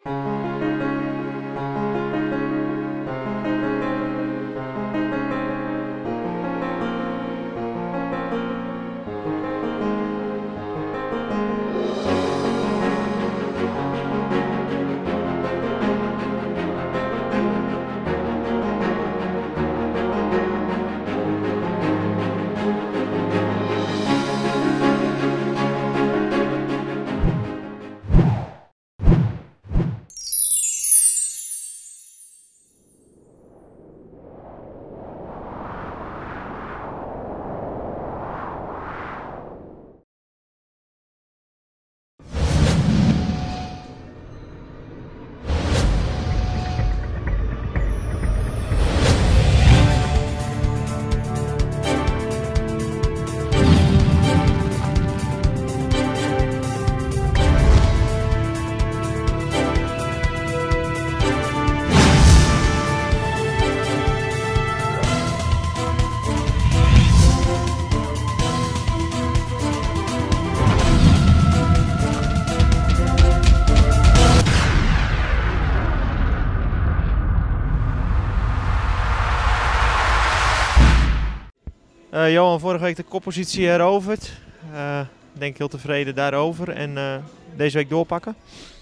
Johan, vorige week de koppositie heroverd. Denk heel tevreden daarover en deze week doorpakken?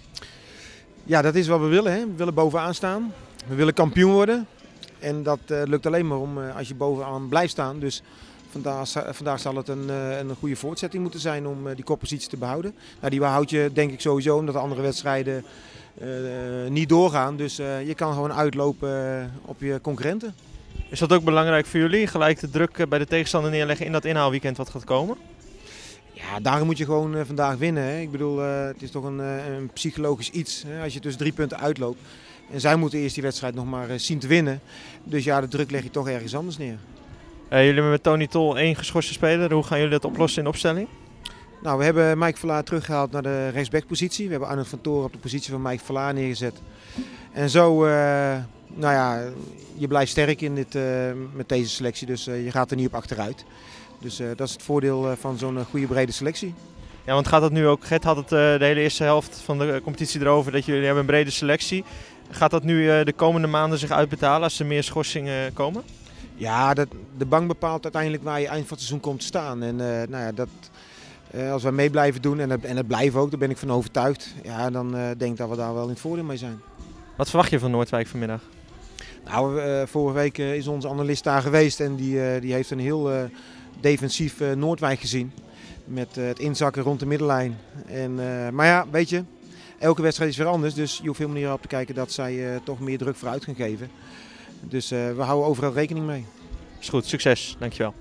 Ja, dat is wat we willen. Hè. We willen bovenaan staan. We willen kampioen worden. En dat lukt alleen maar als je bovenaan blijft staan. Dus vandaag zal het een goede voortzetting moeten zijn om die koppositie te behouden. Nou, die behoud je denk ik sowieso omdat de andere wedstrijden niet doorgaan. Dus je kan gewoon uitlopen op je concurrenten. Is dat ook belangrijk voor jullie? Gelijk de druk bij de tegenstander neerleggen in dat inhaalweekend wat gaat komen? Ja, daarom moet je gewoon vandaag winnen. Hè. Ik bedoel, het is toch een psychologisch iets. Hè. Als je dus 3 punten uitloopt. En zij moeten eerst die wedstrijd nog maar zien te winnen. Dus ja, de druk leg je toch ergens anders neer. Jullie hebben met Tony Tol 1 geschorste speler. Hoe gaan jullie dat oplossen in de opstelling? Nou, we hebben Mike Verlaar teruggehaald naar de rechtsbackpositie. We hebben Arnold van Toren op de positie van Mike Verlaar neergezet. En zo, nou ja, je blijft sterk met deze selectie. Dus je gaat er niet op achteruit. Dus dat is het voordeel van zo'n goede brede selectie. Ja, want gaat dat nu ook, Gert had het de hele eerste helft van de competitie erover dat jullie hebben een brede selectie. Gaat dat nu de komende maanden zich uitbetalen als er meer schorsingen komen? Ja, de bank bepaalt uiteindelijk waar je eind van het seizoen komt te staan. En nou ja, als we mee blijven doen, en het blijven ook, daar ben ik van overtuigd. Ja, dan denk ik dat we daar wel in het voordeel mee zijn. Wat verwacht je van Noordwijk vanmiddag? Nou, vorige week is onze analist daar geweest en die heeft een heel defensief Noordwijk gezien. Met het inzakken rond de middenlijn. Maar ja, weet je, elke wedstrijd is weer anders. Dus je hoeft helemaal niet op te kijken dat zij toch meer druk vooruit gaan geven. Dus we houden overal rekening mee. Is goed, succes. Dankjewel.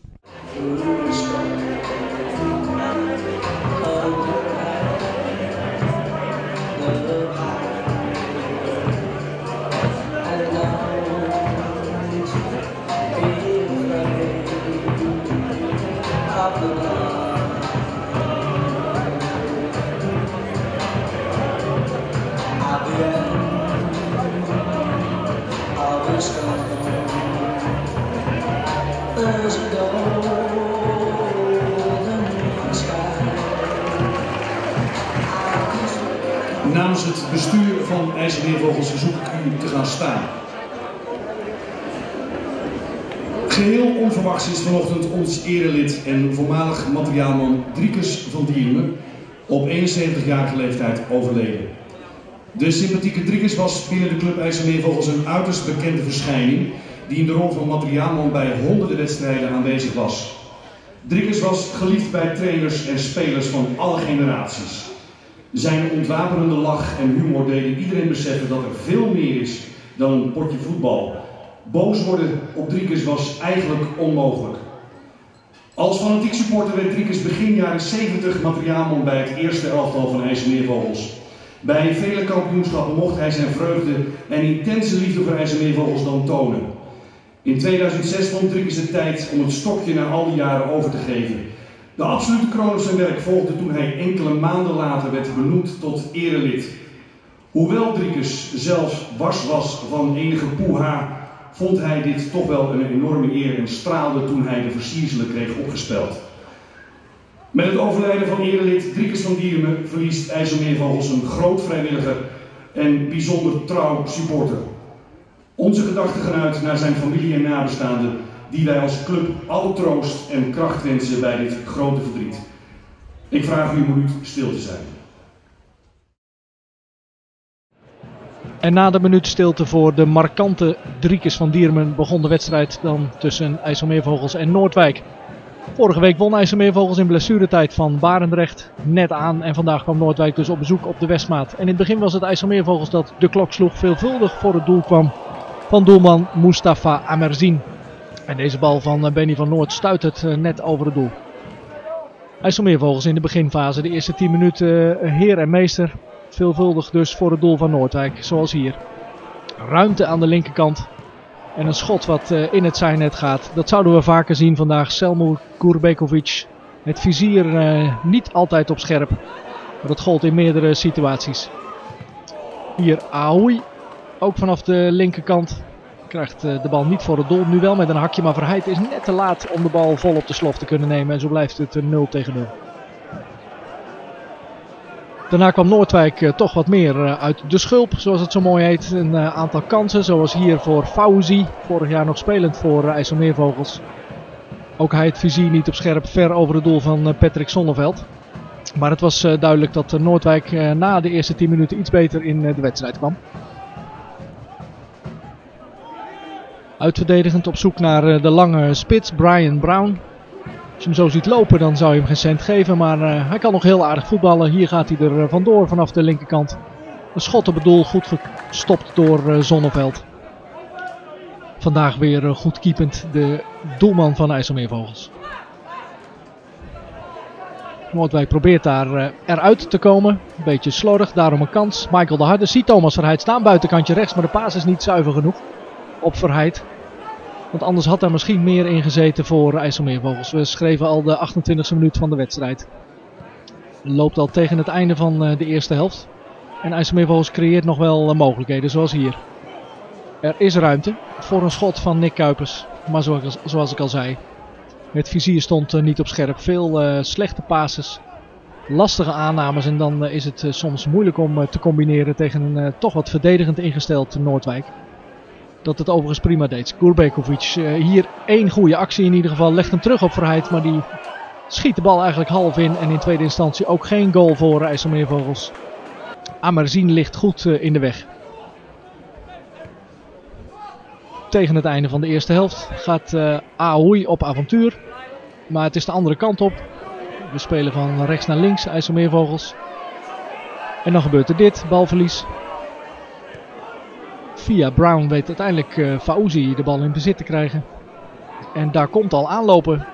Namens het bestuur van IJsselmeervogels verzoek ik u te gaan staan. Geheel onverwachts is vanochtend ons erelid en voormalig materiaalman Driekes van Diemen op 71-jarige leeftijd overleden. De sympathieke Driekes was binnen de club IJsselmeervogels een uiterst bekende verschijning die in de rol van materiaalman bij honderden wedstrijden aanwezig was. Driekes was geliefd bij trainers en spelers van alle generaties. Zijn ontwapenende lach en humor deden iedereen beseffen dat er veel meer is dan een potje voetbal. Boos worden op Driekes was eigenlijk onmogelijk. Als fanatiek supporter werd Driekes begin jaren 70 materiaalman bij het eerste elftal van IJsselmeervogels. Bij vele kampioenschappen mocht hij zijn vreugde en intense liefde voor IJsselmeervogels dan tonen. In 2006 vond Driekes de tijd om het stokje na al die jaren over te geven. De absolute kroon op zijn werk volgde toen hij enkele maanden later werd benoemd tot erelid. Hoewel Driekes zelfs wars was van enige poeha, vond hij dit toch wel een enorme eer en straalde toen hij de versierselen kreeg opgespeld. Met het overlijden van erelid Driekes van Diemen verliest IJsselmeervogels een groot vrijwilliger, en bijzonder trouw supporter. Onze gedachten gaan uit naar zijn familie en nabestaanden, die wij als club alle troost en kracht wensen bij dit grote verdriet. Ik vraag u een minuut stil te zijn. En na de minuut stilte voor de markante Driekes van Diermen begon de wedstrijd dan tussen IJsselmeervogels en Noordwijk. Vorige week won IJsselmeervogels in blessuretijd van Barendrecht net aan en vandaag kwam Noordwijk dus op bezoek op de Westmaat. En in het begin was het IJsselmeervogels dat de klok sloeg, veelvuldig voor het doel kwam van doelman Mustafa Amerzin. En deze bal van Benny van Noord stuit het net over het doel. IJsselmeervogels in de beginfase, de eerste 10 minuten heer en meester. Veelvuldig dus voor het doel van Noordwijk, zoals hier. Ruimte aan de linkerkant. En een schot wat in het zijnet gaat. Dat zouden we vaker zien vandaag. Selmo Gurbekovic. Het vizier niet altijd op scherp. Maar dat gold in meerdere situaties. Hier Ahoui. Ook vanaf de linkerkant. Krijgt de bal niet voor het doel. Nu wel met een hakje. Maar Verheid is net te laat om de bal vol op de slof te kunnen nemen. En zo blijft het 0 tegen 0. Daarna kwam Noordwijk toch wat meer uit de schulp, zoals het zo mooi heet. Een aantal kansen, zoals hier voor Fauzi, vorig jaar nog spelend voor IJsselmeervogels. Ook hij het vizier niet op scherp, ver over het doel van Patrick Zonneveld. Maar het was duidelijk dat Noordwijk na de eerste 10 minuten iets beter in de wedstrijd kwam. Uitverdedigend op zoek naar de lange spits, Brian Brown. Als je hem zo ziet lopen, dan zou je hem geen cent geven, maar hij kan nog heel aardig voetballen. Hier gaat hij er vandoor vanaf de linkerkant. Een schot op het doel, goed gestopt door Zonneveld. Vandaag weer goed keepend de doelman van IJsselmeervogels. Noordwijk probeert daar eruit te komen. Een beetje slordig, daarom een kans. Michael de Harde ziet Thomas Verheid staan, buitenkantje rechts, maar de paas is niet zuiver genoeg op Verheid. Want anders had daar misschien meer in gezeten voor IJsselmeervogels. We schreven al de 28e minuut van de wedstrijd. Loopt al tegen het einde van de eerste helft. En IJsselmeervogels creëert nog wel mogelijkheden, zoals hier. Er is ruimte voor een schot van Nick Kuipers. Maar zoals ik al zei, het vizier stond niet op scherp. Veel slechte passes, lastige aannames. En dan is het soms moeilijk om te combineren tegen een toch wat verdedigend ingesteld Noordwijk. Dat het overigens prima deed. Gurbekovic hier één goede actie in ieder geval. Legt hem terug op Verheid, maar die schiet de bal eigenlijk half in. En in tweede instantie ook geen goal voor IJsselmeervogels. Amerzin ligt goed in de weg. Tegen het einde van de eerste helft gaat Ahoui op avontuur. Maar het is de andere kant op. We spelen van rechts naar links, IJsselmeervogels. En dan gebeurt er dit, balverlies. Via Brown weet uiteindelijk Fauzi de bal in bezit te krijgen. En daar komt al aanlopen.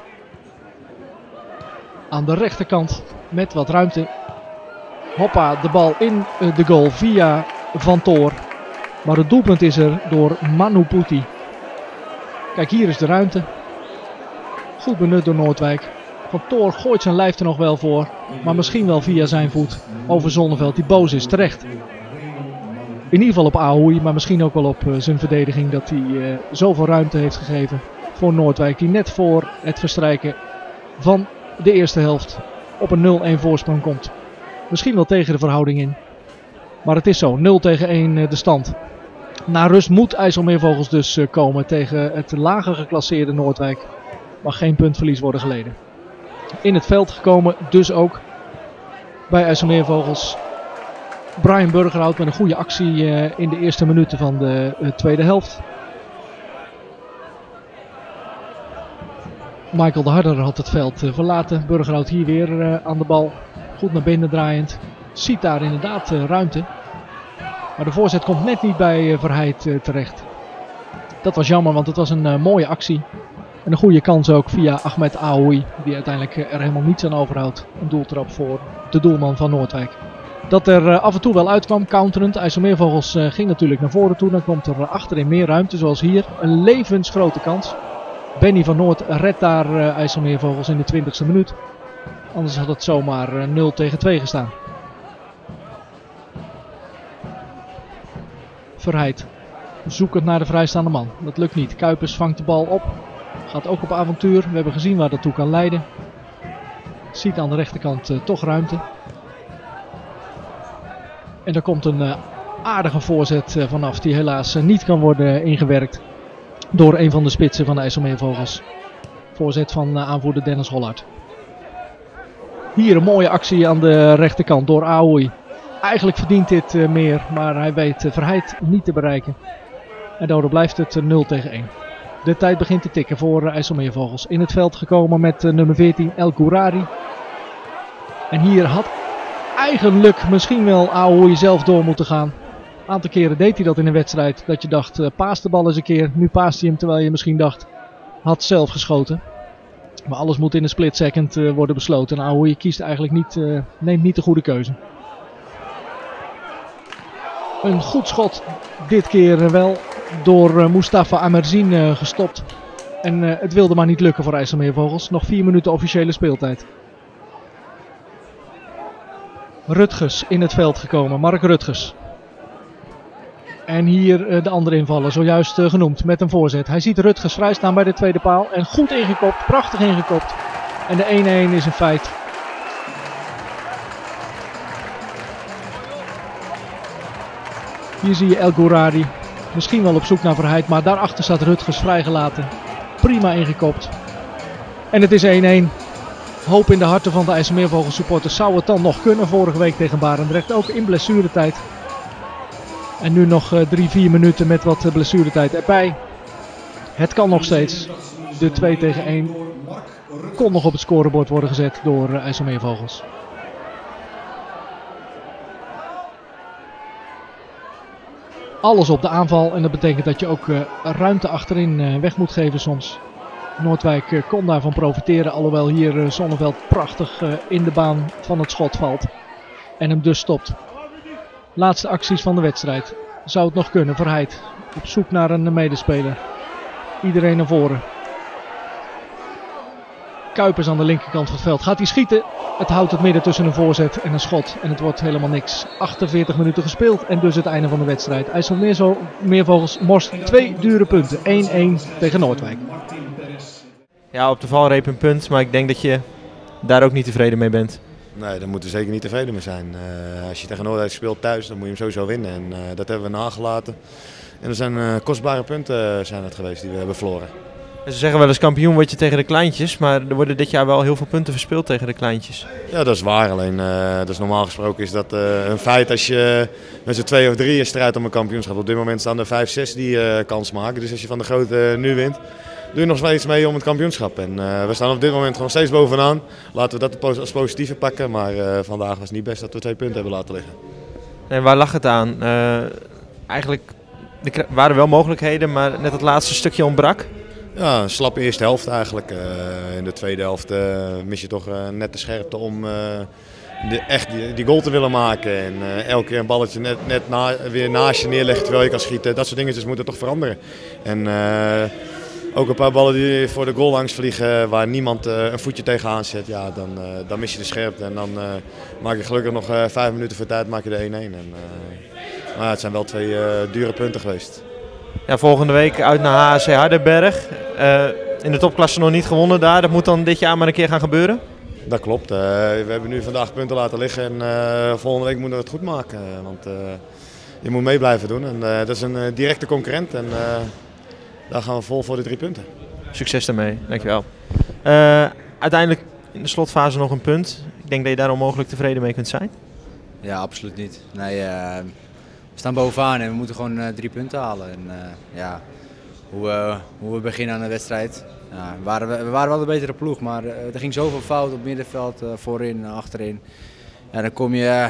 Aan de rechterkant met wat ruimte. Hoppa, de bal in de goal via Van Toor. Maar het doelpunt is er door Manu Puti. Kijk, hier is de ruimte. Goed benut door Noordwijk. Van Toor gooit zijn lijf er nog wel voor. Maar misschien wel via zijn voet over Zonneveld, die boos is, terecht. In ieder geval op Ahoui, maar misschien ook wel op zijn verdediging, dat hij zoveel ruimte heeft gegeven voor Noordwijk. Die net voor het verstrijken van de eerste helft op een 0-1 voorsprong komt. Misschien wel tegen de verhouding in. Maar het is zo, 0 tegen 1 de stand. Na rust moet IJsselmeervogels dus komen tegen het lager geclasseerde Noordwijk. Mag geen puntverlies worden geleden. In het veld gekomen dus ook bij IJsselmeervogels Brian Burgerhout met een goede actie in de eerste minuten van de tweede helft. Michael de Harder had het veld verlaten. Burgerhout hier weer aan de bal. Goed naar binnen draaiend. Ziet daar inderdaad ruimte. Maar de voorzet komt net niet bij Verheid terecht. Dat was jammer, want het was een mooie actie. En een goede kans ook via Ahmed Ahoui. Die uiteindelijk er helemaal niets aan overhoudt. Een doeltrap voor de doelman van Noordwijk. Dat er af en toe wel uitkwam, counterend. IJsselmeervogels ging natuurlijk naar voren toe. Dan komt er achterin meer ruimte, zoals hier. Een levensgrote kans. Benny van Noord redt daar IJsselmeervogels in de 20e minuut. Anders had het zomaar 0 tegen 2 gestaan. Verheid. Zoekend naar de vrijstaande man. Dat lukt niet. Kuipers vangt de bal op. Gaat ook op avontuur. We hebben gezien waar dat toe kan leiden. Ziet aan de rechterkant toch ruimte. En er komt een aardige voorzet vanaf die helaas niet kan worden ingewerkt door een van de spitsen van de IJsselmeervogels. Voorzet van aanvoerder Dennis Hollard. Hier een mooie actie aan de rechterkant door Ahoui. Eigenlijk verdient dit meer, maar hij weet Verheid niet te bereiken. En daardoor blijft het 0-1. De tijd begint te tikken voor IJsselmeervogels. In het veld gekomen met nummer 14 El Gourari. En hier had eigenlijk misschien wel Ahoui zelf door moeten gaan. Een aantal keren deed hij dat in een wedstrijd. Dat je dacht, paas de bal eens een keer. Nu paast hij hem terwijl je misschien dacht, had zelf geschoten. Maar alles moet in een split second worden besloten. En Ahoui kiest eigenlijk niet, neemt niet de goede keuze. Een goed schot, dit keer wel door Mustafa Amerzin gestopt. En het wilde maar niet lukken voor IJsselmeervogels. Nog 4 minuten officiële speeltijd. Rutgers in het veld gekomen, Mark Rutgers. En hier de andere invaller, zojuist genoemd, met een voorzet. Hij ziet Rutgers vrij staan bij de tweede paal. En goed ingekopt, prachtig ingekopt. En de 1-1 is een feit. Hier zie je El Gourari. Misschien wel op zoek naar Verheid, maar daarachter staat Rutgers vrijgelaten. Prima ingekopt. En het is 1-1. Hoop in de harten van de IJsselmeervogels supporters. Zou het dan nog kunnen? Vorige week tegen Barendrecht, ook in blessuretijd. En nu nog 3-4 minuten met wat blessuretijd erbij. Het kan nog steeds. De 2-1 kon nog op het scorebord worden gezet door IJsselmeervogels. Alles op de aanval en dat betekent dat je ook ruimte achterin weg moet geven soms. Noordwijk kon daarvan profiteren, alhoewel hier Zonneveld prachtig in de baan van het schot valt. En hem dus stopt. Laatste acties van de wedstrijd. Zou het nog kunnen, Verheid. Op zoek naar een medespeler. Iedereen naar voren. Kuipers aan de linkerkant van het veld. Gaat hij schieten? Het houdt het midden tussen een voorzet en een schot. En het wordt helemaal niks. 48 minuten gespeeld en dus het einde van de wedstrijd. IJsselmeervogels morst 2 dure punten. 1-1 tegen Noordwijk. Ja, op de valreep een punt, maar ik denk dat je daar ook niet tevreden mee bent. Nee, daar moeten we zeker niet tevreden mee zijn. Als je tegen Noordwijk speelt thuis, dan moet je hem sowieso winnen. En dat hebben we nagelaten. En er zijn kostbare punten zijn het geweest die we hebben verloren. Ze zeggen wel eens kampioen word je tegen de kleintjes, maar er worden dit jaar wel heel veel punten verspeeld tegen de kleintjes. Ja, dat is waar. Alleen dat is normaal gesproken is dat een feit als je met z'n 2 of 3 strijdt om een kampioenschap. Op dit moment staan er 5, 6 die kans maken. Dus als je van de grote nu wint, doe je nog steeds mee om het kampioenschap. En we staan op dit moment gewoon steeds bovenaan. Laten we dat als positieve pakken. Maar vandaag was het niet best dat we 2 punten hebben laten liggen. En waar lag het aan? Eigenlijk waren wel mogelijkheden, maar net het laatste stukje ontbrak. Ja, een slappe eerste helft eigenlijk. In de tweede helft mis je toch net de scherpte om echt die goal te willen maken. En elke keer een balletje net weer naast je neerleggen terwijl je kan schieten. Dat soort dingetjes moeten toch veranderen. En ook een paar ballen die voor de goal langs vliegen waar niemand een voetje tegenaan zet. Ja, dan mis je de scherpte. En dan maak je gelukkig nog 5 minuten voor tijd maak je de 1-1. Maar het zijn wel 2 dure punten geweest. Ja, volgende week uit naar HSC Hardenberg. In de topklasse nog niet gewonnen daar. Dat moet dan dit jaar maar een keer gaan gebeuren? Dat klopt. We hebben nu vandaag punten laten liggen en volgende week moeten we het goed maken. Want je moet mee blijven doen. En, dat is een directe concurrent en daar gaan we vol voor de 3 punten. Succes daarmee, dankjewel. Uiteindelijk in de slotfase nog een punt. Ik denk dat je daar onmogelijk tevreden mee kunt zijn. Ja, absoluut niet. Nee, we staan bovenaan en we moeten gewoon 3 punten halen. En, ja, hoe we beginnen aan de wedstrijd. Ja, we waren wel de betere ploeg, maar er ging zoveel fout op middenveld, voorin, achterin. Ja, dan kom je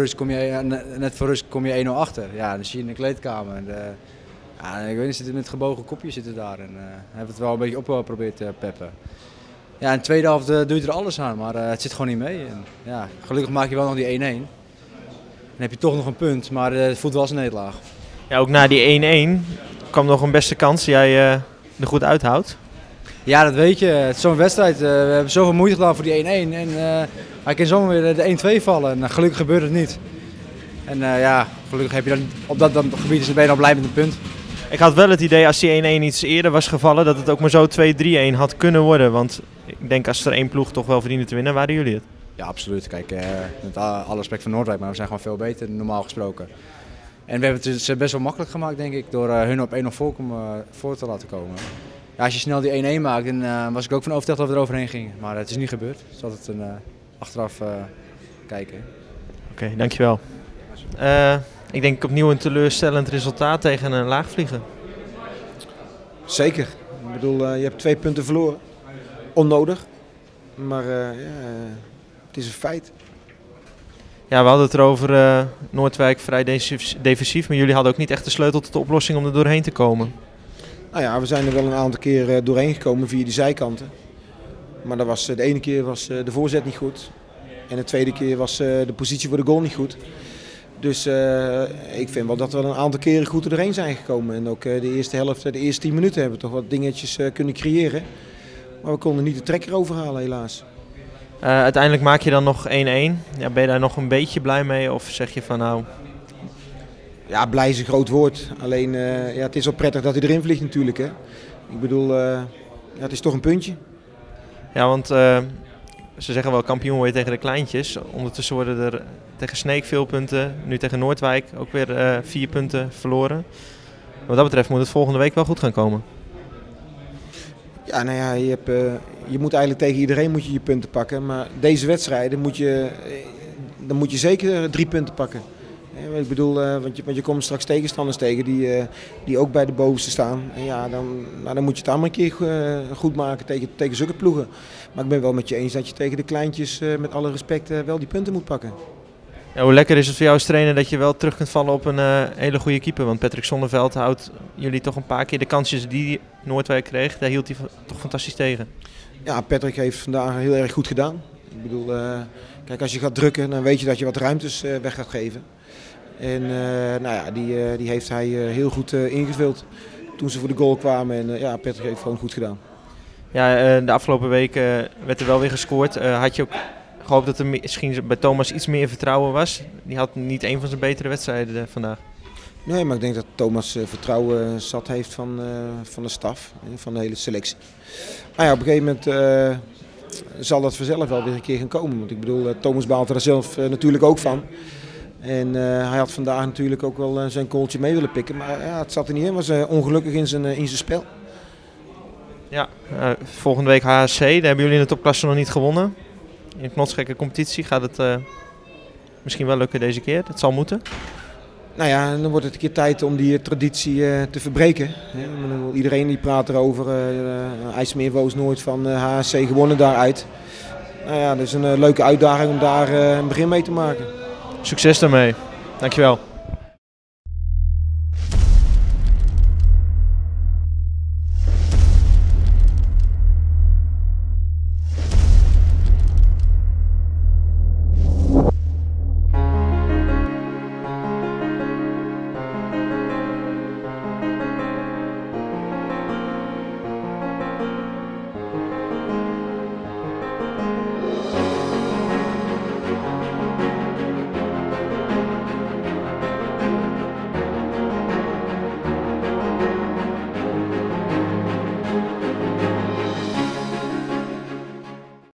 net voor rust kom je 1-0 achter. Ja, dan zie je in de kleedkamer. En, ja, ik weet niet, zitten met gebogen kopjes zitten daar en hebben het wel een beetje op geprobeerd te peppen. Ja, in de tweede helft doe je er alles aan, maar het zit gewoon niet mee. En, ja, gelukkig maak je wel nog die 1-1. Dan heb je toch nog een punt, maar het voelt wel als een nederlaag. Ja, ook na die 1-1 kwam nog een beste kans die jij er goed uithoudt. Ja, dat weet je. Het is zo'n wedstrijd. We hebben zoveel moeite gedaan voor die 1-1. En hij kan zomaar weer de 1-2 vallen. En gelukkig gebeurt het niet. En ja, gelukkig heb je dan op dat gebied ben je dan blij met een punt. Ik had wel het idee als die 1-1 iets eerder was gevallen dat het ook maar zo 2-3-1 had kunnen worden. Want ik denk als er 1 ploeg toch wel verdiende te winnen, waren jullie het. Ja, absoluut. Kijk, met alle respect voor Noordwijk, maar we zijn gewoon veel beter normaal gesproken. En we hebben het best wel makkelijk gemaakt, denk ik, door hun op 1-0 voor te laten komen. Ja, als je snel die 1-1 maakt, dan was ik ook van overtuigd dat we er overheen gingen. Maar het is niet gebeurd. Het is altijd een achteraf kijken. Oké, dankjewel. Ik denk opnieuw een teleurstellend resultaat tegen een laagvlieger. Zeker. Ik bedoel, je hebt 2 punten verloren. Onnodig. Maar het is een feit. Ja, we hadden het erover, Noordwijk vrij defensief, maar jullie hadden ook niet echt de sleutel tot de oplossing om er doorheen te komen. Nou ja, we zijn er wel een aantal keer doorheen gekomen via die zijkanten. Maar de ene keer was de voorzet niet goed. En de tweede keer was de positie voor de goal niet goed. Dus ik vind wel dat we een aantal keren goed er doorheen zijn gekomen. En ook de eerste helft, de eerste 10 minuten hebben we toch wat dingetjes kunnen creëren. Maar we konden niet de trekker overhalen, helaas. Uiteindelijk maak je dan nog 1-1. Ja, ben je daar nog een beetje blij mee of zeg je van nou... Ja, blij is een groot woord. Alleen het is wel prettig dat hij erin vliegt natuurlijk. Hè. Ik bedoel, het is toch een puntje. Ja, want ze zeggen wel kampioen worden tegen de kleintjes. Ondertussen worden er tegen Sneek veel punten. Nu tegen Noordwijk ook weer 4 punten verloren. Wat dat betreft moet het volgende week wel goed gaan komen. Ja, nou ja, je moet eigenlijk tegen iedereen je punten pakken. Maar deze wedstrijden moet je zeker 3 punten pakken. Ik bedoel, want je komt straks tegenstanders tegen die ook bij de bovenste staan. En ja, dan moet je het allemaal een keer goed maken tegen zulke ploegen. Maar ik ben wel met je eens dat je tegen de kleintjes met alle respect wel die punten moet pakken. Ja, hoe lekker is het voor jou als trainer dat je wel terug kunt vallen op een hele goede keeper? Want Patrick Zonneveld houdt jullie toch een paar keer de kansjes die Noordwijk kreeg. Daar hield hij toch fantastisch tegen. Ja, Patrick heeft vandaag heel erg goed gedaan. Ik bedoel, kijk, als je gaat drukken dan weet je dat je wat ruimtes weg gaat geven. En nou ja, die heeft hij heel goed ingevuld toen ze voor de goal kwamen. En ja, Patrick heeft gewoon goed gedaan. Ja, de afgelopen weken werd er wel weer gescoord. Had je ook gehoopt dat er misschien bij Thomas iets meer vertrouwen was? Die had niet een van zijn betere wedstrijden vandaag. Nee, maar ik denk dat Thomas vertrouwen zat heeft van de staf, van de hele selectie. Maar ja, op een gegeven moment zal dat vanzelf wel weer een keer gaan komen. Want ik bedoel, Thomas baalt er zelf natuurlijk ook van. En hij had vandaag natuurlijk ook wel zijn goaltje mee willen pikken. Maar ja, het zat er niet in. Hij was ongelukkig in zijn spel. Ja, volgende week HSC. Daar hebben jullie in de topklasse nog niet gewonnen. In een knotsgekke competitie gaat het misschien wel lukken deze keer. Het zal moeten. Nou ja, dan wordt het een keer tijd om die traditie te verbreken. Iedereen die praat erover. IJsselmeer woos nooit van HSC gewonnen daaruit. Nou ja, dat is een leuke uitdaging om daar een begin mee te maken. Succes daarmee. Dankjewel.